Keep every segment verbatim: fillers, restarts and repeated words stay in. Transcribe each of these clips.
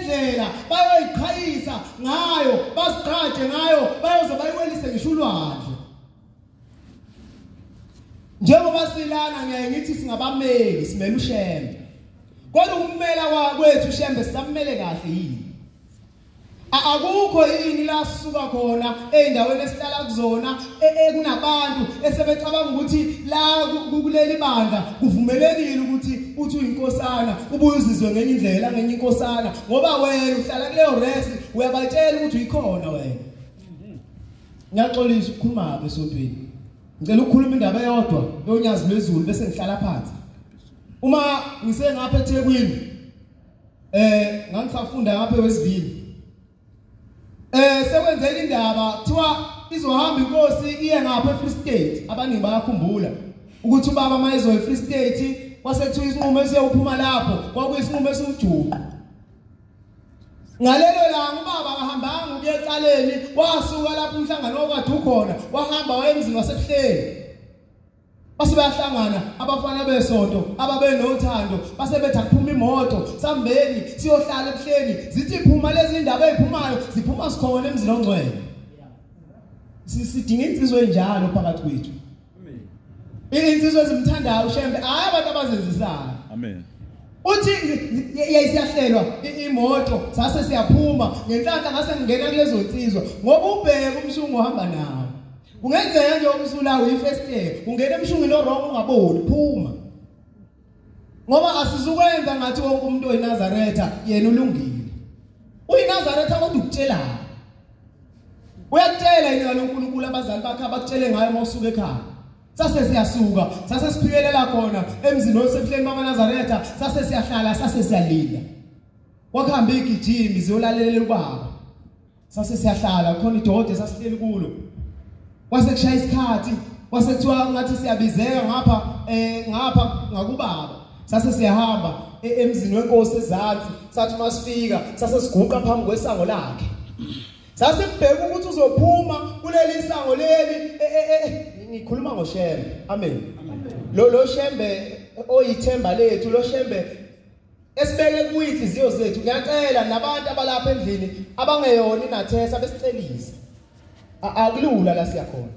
ngendlela bayoyiqhayisa ngayo basiqhaje ngayo bayoze bayiwelise ngisho ulwandle njengoba silana ngeke ngithi singabameli simele uShembe kodwa ukumela kwethu uShembe sisamele kahle yini akukho yini la sisuka khona eindaweni esihlala kuzona ekunabantu esebecabanga ukuthi la kuleli bandla kuvumelekile ukuthi uthi uyinkosana ubuye uzizwe ngenye indlela ngenye inkosana ngoba wena uhlala kuleyo rest uyabatshela ukuthi uyikhona wena ngiyaxolisa ukukhuluma apha esontweni ngicela ukukhuluma indaba eyodwa yonyazi lwezulu bese ngihlala phansi uma ngisengapha eThekwini eh ngangisafunda ngapha eWestville Eh sekwenzela indaba kuthiwa izohamba inkosi iye ngapha eFree State abaningi bayakhumbula ukuthi ubaba mayezo eFree State kwasethiwa isinqumo esiyophuma lapho kwakuyisinqumo esijuqu ngalelo langa ubaba akahambanga ukuya ecaleni wasuka lapho umhlangano okade ukhona wahamba wayemzini wasebuhleni base bayahlangana abafana besonto ababenothando base bethi akuphuma imoto sambeni siyohlala ebuhleni zithi iphuma lezi indaba eziphumayo ziphuma sikhona emzini ongcwele sidinga insizwe enjalo phakathi kwethu amen insizwe ezimthandayo uShembe hayi abantu abazenzisayo amen uthi yayisiyahlelwa imoto sase siyaphuma ngenhlanhla ngase ngingena kulezo nsizwa ngoba ubheke umshungu ohamba nawo ungenzeka nje umsulawo ifirst year ungena emshungwini orong ungaboni phuma ngoba asizukwenza ngathi wonke umuntu oyiNazaretha yena ulungile uyiNazaretha kodwa ukutshela uyakutshela yini ngaloNkulunkulu abazali bakhe abakutshele ngayo mawusuka ekhaya sase siyasuka sase siphikelela khona emzini osebuhleni bamaNazaretha sase siyahlala sase siyalinda wakuhamba igijimi ziyolalela ubaba sase siyahlala khona idoda sasihleli kulo kwase kushaya isikhathi kwase kuthiwa ngathi siyabizeka ngapha eh ngapha ngakubaba sase siyahamba emzini wenkosi ezansi sathi masifika sase siguqa phambi kwesango lakhe sase kubheka ukuthi uzophuma kuleli isango leli ngikhuluma ngoShembe amen lo lo Shembe oyithemba lethu lo Shembe esibeke kuyinhliziyo zethu ngiyacela nabantu abalapha endlini abangeyona inathesa besicelisa akulula la siyakhona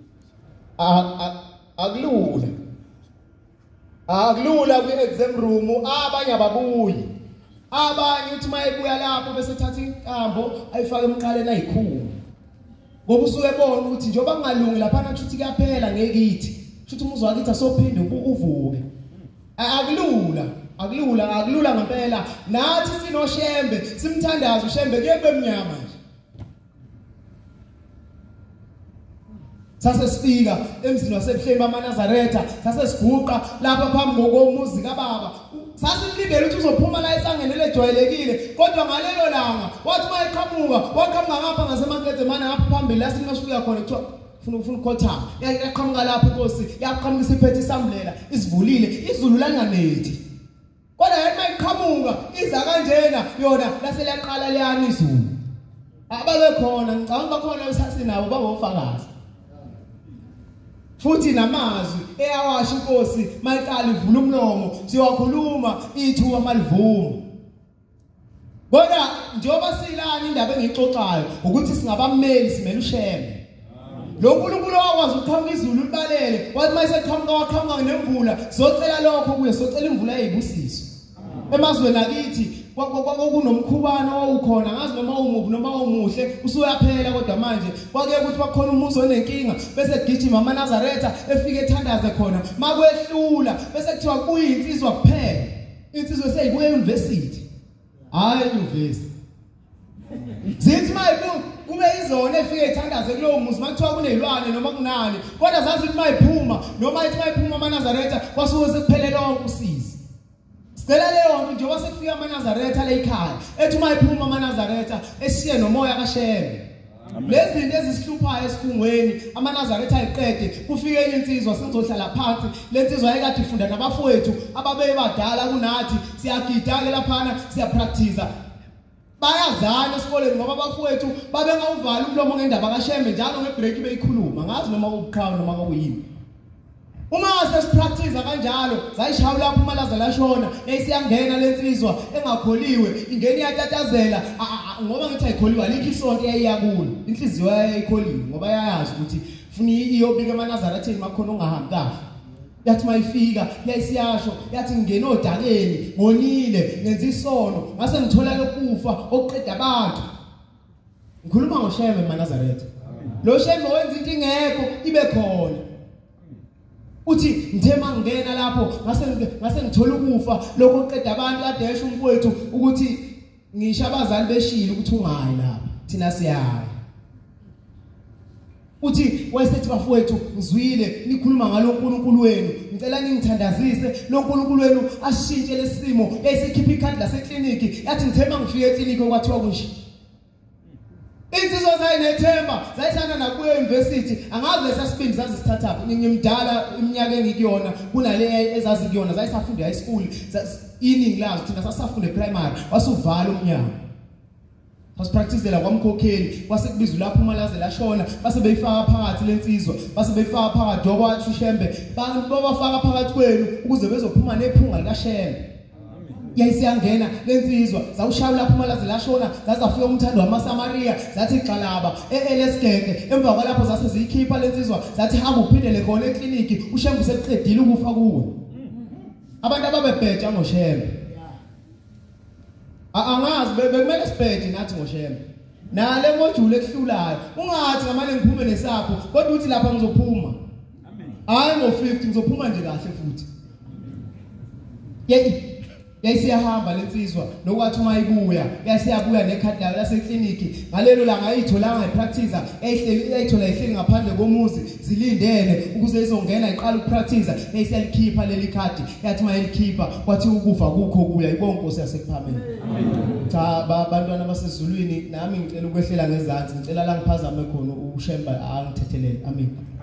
akulula akulula kwi-exam room abanye ababuyi abanye uthi mayebuya lapho bese thatha inkambo ayifake emqaleni ayikhulu ngoba usuke ebona ukuthi njengoba kungalungi lapha nakuthi kuyaphela ngekithi futhi umuzwa wakithi asophinde uvuke akulula akulula akulula ngempela nathi sinoShembe simthandaza uShembe kuyebe emnyama nje sase sifika emzini wasebuhleni bamaNazaretha sase siguqa lapha phambi komuzi kaBaba sase silindele ukuthi uzophuma la esangene lejwayelekile kodwa ngalelo langa wathi mayiqhamuka waqhamuka ngapha ngasemakethe mana ngapha phambili la singasifika khona kuthiwa ufuna ufuna ukhotha yaqhamuka lapha inkosi yaqhamuka isiphethe isamblela isivulile izulu langanethi kodwa yathi mayiqhamuka iza kanjena yona laseliyaqala liyana izulu ababe khona ngicabanga bakhona esasinabo bangofakazi futhi namazwi eyawasha inkosi mayiqala ivula umlomo siyakhuluma ithuba malivuma kodwa njengoba silana indaba engixoxayo ukuthi singabameli simele uShembe lo nkulunkulu wakwazi ukuqhamuka izulu libalele wathi mayiseqhamuka waqhamuka nemvula socela lokho kuye socela imvula eyibusiso emazweni akithi kwakunomkhubana owukhona ngazi noma umubi noma umuhle usuyaphela kodwa manje kwake ukuthi bakhona umuzi onenkinga bese gijima amaNazaretha efike ethandaze khona makwehlula bese kuthiwa kuyinsizwa kuphela insizwe seyibuye euniversity hayi euniversity zithi mayibu kube izona efike ethandaze kulowo muzi makuthiwa kunezilwane noma kunani kodwa zazithi mayiphuma noma ithi mayiphuma amaNazaretha kwasuke sekuphelela wonke usizi Sicela leyo nto njengoba sekufika amaNazaretha la ekhaya ethi mayiphuma amaNazaretha eshiye nomoya kaShembe lezi zinto ezisihluphayo esikhungweni amaNazaretha ayiqede kufike enye insizwa sizohlala phansi lensizwa ayekade ifunda nabafowethu ababebadala kunathi siyagida ke laphana siyapractice bayazana esikoleni ngoba abafowethu babengawuvala umlomo ngendaba kaShembe njalo ngebreak beyikhuluma ngazi noma ukuqhawe noma kuyini Uma sesipractice kanjalo zayishaya lapho umalaza lashona eyisiyangena lensizwa engakholiwe ingeni yatatazela ngoba ngithi ayikholiwe alikho isonto eyayiyakulo inhliziyo yayikholiwe ngoba yayazi ukuthi funa iyobika emanazaratheni makhona ungahambi kahle yathi mayifika yayisiyasho yathi ngene odakeni ngonile ngenza isono ngase ngithola lokufa okuqeda abantu ngikhuluma ngoShembe eManazaretha lo Shembe wenza into ingekho ibe khona uthi ngithema ngena lapho ngase ngase ngithola ukufa lokho oqeda abantu adesha umfowethu ukuthi ngisho abazali beshilo ukuthi ungayi lapha thina siyaya uthi wayesethi bafowethu ngizwile nikhuluma ngalo uNkulunkulu wenu ngicela ningithandazise lo uNkulunkulu wenu ashintshe lesimo yayisekhipha ikhadi lasekliniki yathi ngithema ngifike ekliniki okwathiwa kusho insizwa zayinethemba zayisana nakuyo university angazi lesasibindi zazisithatha ngimdala iminyaka engikuyona kunale ezazi kuyona zayisafunda high school iningi lazo thina sasafunda primary wasuvala umnyango Pasipracticela kwamkhokheli kwase kubizwa lapho umalaze lashona base beyifaka phakathi lensizwa base beyifaka phakathi dokwathi uShembe babafaka phakathi kwenu ukuze bezophuma nephunga likaShembe yayisiyangena lensizwa zawushaya lapho umalaze lashona zazafika umthando wamaSamaria zathi xalaba eLesgenge emva kwalapho zase ziyikhipha lensizwa zathi hamba uphindele khona ekliniki uShembe useqedile ukufa kuwe abantu ababebheja ngoShembe angazi bekumele sibheje nathi ngoShembe nale module ekuhlulayo ungathi ngamane ngiphume nesapho kodwa uthi lapha ngizophuma amen hayi ngo fifty ngizophuma nje kahle futhi yey yayisiyahamba lensizwa nokwathi uma ibuya yasiyabuya nekhadi layo lasekliniki ngalelo langa ayitholanga ipractice ehleli ayithola ehleli ngaphandle komuzi zilindene ukuze izongena iqala ukupractice eyisiyalikhipha leli khadi yathi mayelikhipha kwathi ukufa kukho kuya ibonkosi yasekuphameni cha abantwana basezulwini nami ngicela ukwehlela ngezansi ngicela la ngiphazame khona uShembe angithethelele amen